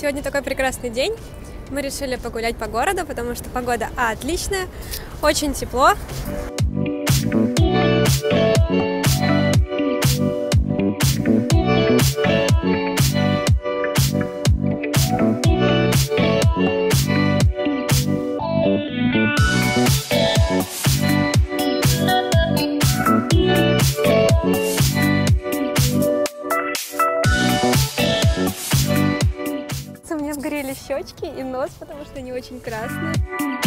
Сегодня такой прекрасный день. Мы решили погулять по городу, потому что погода отличная, очень тепло. У меня сгорели щечки и нос, потому что они очень красные.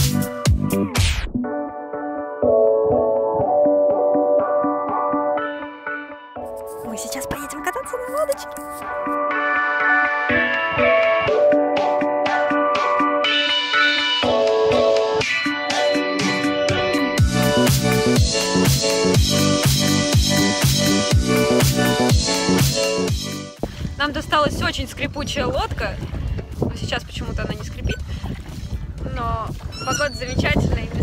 Мы сейчас поедем кататься на лодочке. Нам досталась очень скрипучая лодка. Но сейчас почему-то она не скрипит. Но погода замечательная.